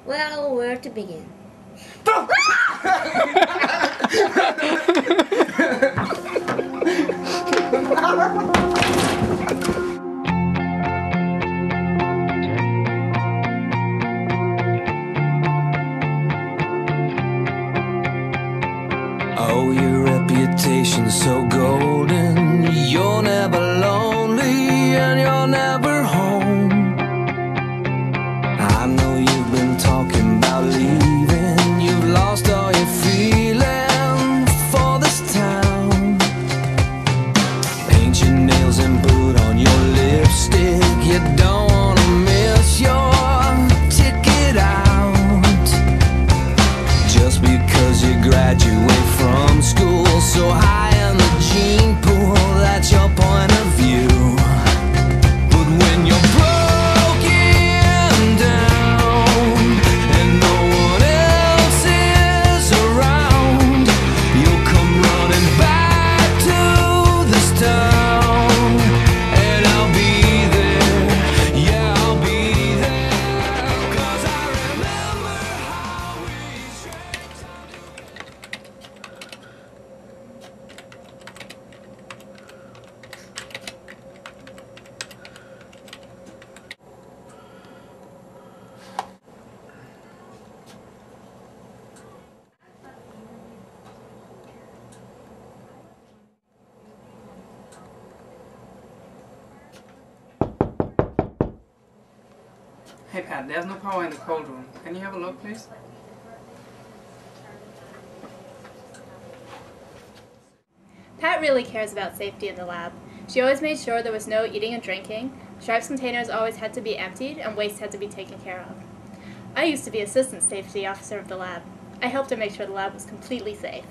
Well, where to begin? Oh, your reputation's so golden. You're never lonely and you're never home. I know you've been talking about leaving. You've lost all your feeling for this town. Paint your nails and put on your lipstick. You don't wanna miss your ticket out. Just because you graduate from school so high in the gene pool, that's your point of view. But when you're broken down and no one else is around, you'll come running back to this town, and I'll be there, yeah, I'll be there, 'cause I remember how we shared. Hey Pat, there's no power in the cold room. Can you have a look, please? Pat really cares about safety in the lab. She always made sure there was no eating and drinking, Sharps containers always had to be emptied, and waste had to be taken care of. I used to be assistant safety officer of the lab. I helped her make sure the lab was completely safe.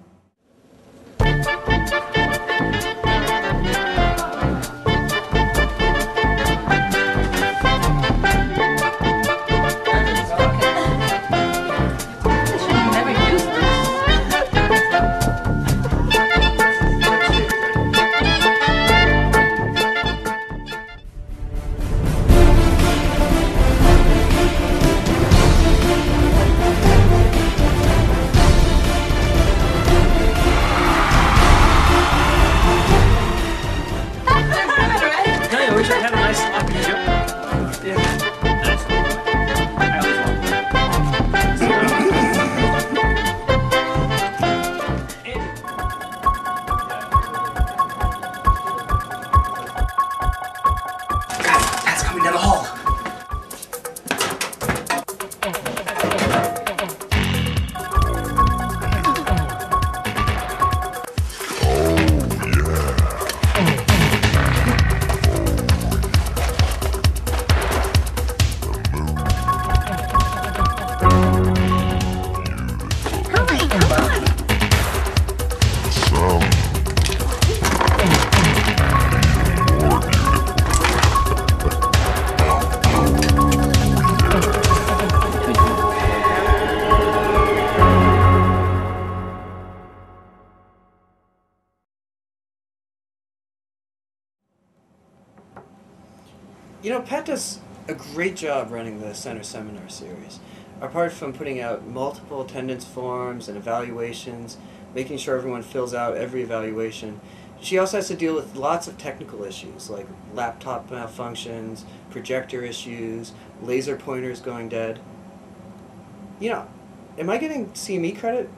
You know, Pat does a great job running the Center Seminar Series. Apart from putting out multiple attendance forms and evaluations, making sure everyone fills out every evaluation, she also has to deal with lots of technical issues like laptop malfunctions, projector issues, laser pointers going dead. You know, am I getting CME credit?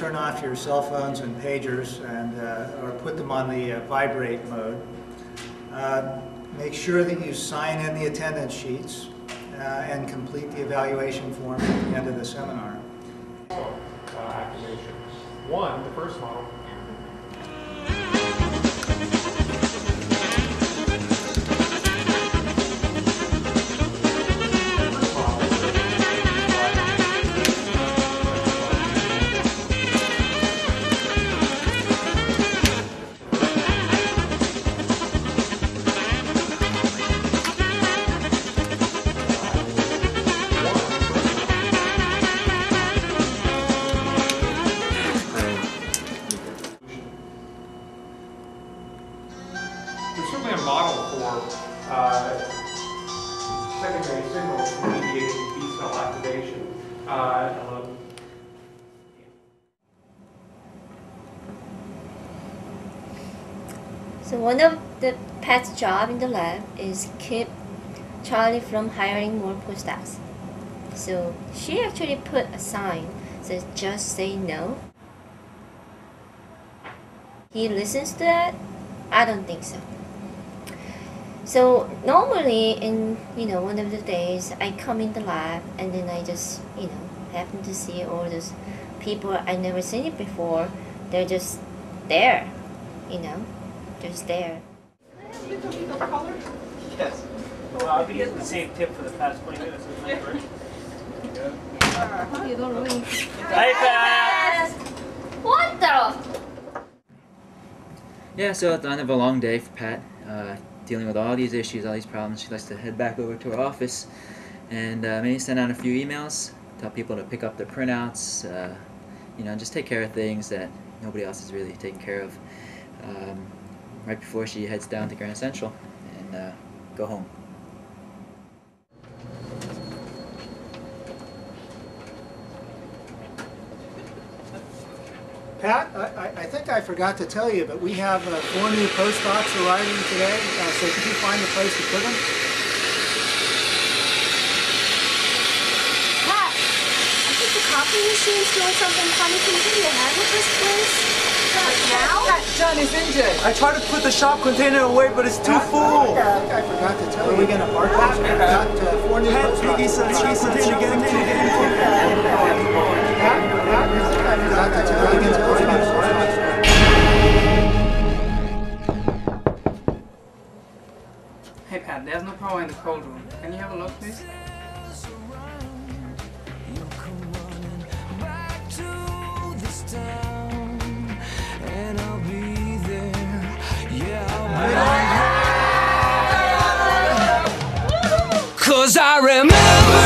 turn off your cell phones and pagers and or put them on the vibrate mode. Make sure that you sign in the attendance sheets and complete the evaluation form at the end of the seminar. Activation. One, the first model. There's certainly a model for secondary signals mediating B cell activation. So one of the Pat's job in the lab is keep Charlie from hiring more postdocs. So she actually put a sign that says just say no. He listens to that? I don't think so. So normally in one of the days I come in the lab and then I just happen to see all those people I never seen it before. They're just there, just there. Yes. Well, I've been getting the same tip for the past 20 minutes. Hi, Pat! What the? Yeah, so at the end of a long day for Pat, dealing with all these issues, all these problems, she likes to head back over to her office and maybe send out a few emails, tell people to pick up their printouts, just take care of things that nobody else is really taking care of right before she heads down to Grand Central and go home. Pat, I think I forgot to tell you, but we have 4 new postdocs arriving today, so could you find a place to put them? Pat, I think the copy machine's doing something funny. Can you give me a hand with this, please? Now? John is injured. I tried to put the shop container away, but it's too full. I think I forgot to tell you. Are we going to mark those? We've got 4 new postdocs. Piggy said shop container getting full. Hey Pat, there's no power in the cold room. Can you have a look, please? Cause I remember